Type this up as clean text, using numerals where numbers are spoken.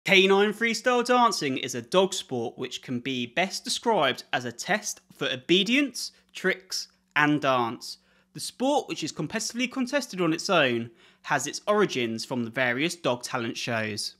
Canine freestyle dancing is a dog sport which can be best described as a test for obedience, tricks, and dance. The sport, which is competitively contested on its own, has its origins from the various dog talent shows.